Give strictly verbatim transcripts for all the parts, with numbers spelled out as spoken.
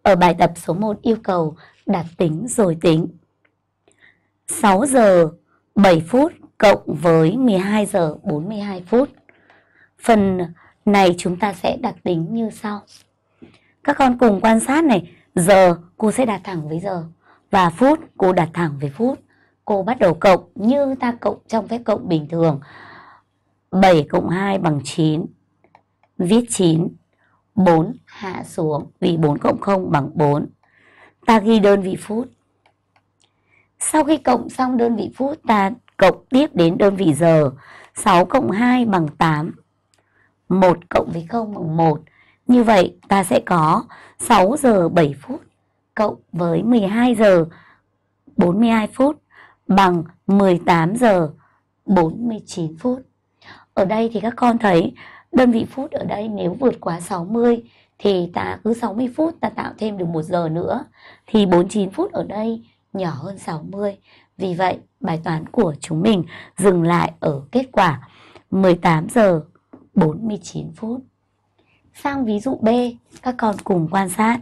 Ở bài tập số một yêu cầu đặt tính rồi tính. sáu giờ bảy phút cộng với mười hai giờ bốn mươi hai phút. Phần này chúng ta sẽ đặt tính như sau. Các con cùng quan sát này. Giờ cô sẽ đặt thẳng với giờ. Và phút cô đặt thẳng với phút. Cô bắt đầu cộng như ta cộng trong phép cộng bình thường. bảy cộng hai bằng chín. Viết chín. bốn hạ xuống vì bốn cộng không bằng bốn. Ta ghi đơn vị phút. Sau khi cộng xong đơn vị phút, ta cộng tiếp đến đơn vị giờ. sáu cộng hai bằng tám. một cộng với không bằng một. Như vậy ta sẽ có sáu giờ bảy phút cộng với mười hai giờ bốn mươi hai phút bằng mười tám giờ bốn mươi chín phút. Ở đây thì các con thấy đơn vị phút ở đây nếu vượt quá sáu mươi thì ta cứ sáu mươi phút ta tạo thêm được một giờ nữa. Thì bốn mươi chín phút ở đây nhỏ hơn sáu mươi. Vì vậy bài toán của chúng mình dừng lại ở kết quả mười tám giờ bốn mươi chín phút. Sang ví dụ B, các con cùng quan sát.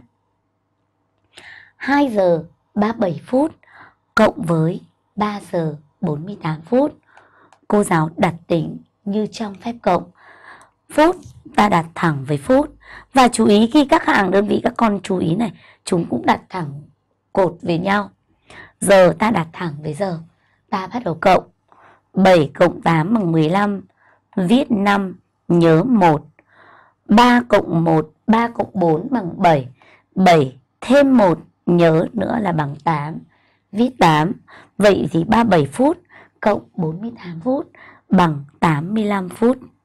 hai giờ ba mươi bảy phút cộng với ba giờ bốn mươi tám phút. Cô giáo đặt tính như trong phép cộng. Phút ta đặt thẳng với phút. Và chú ý khi các hàng đơn vị các con chú ý này, chúng cũng đặt thẳng cột với nhau. Giờ ta đặt thẳng với giờ. Ta bắt đầu cộng. bảy cộng tám bằng mười lăm. Viết năm, nhớ một. ba cộng một, ba cộng bốn bằng bảy. bảy thêm một, nhớ nữa là bằng tám. Viết tám. Vậy thì ba mươi bảy phút cộng bốn mươi tám phút bằng tám mươi lăm phút.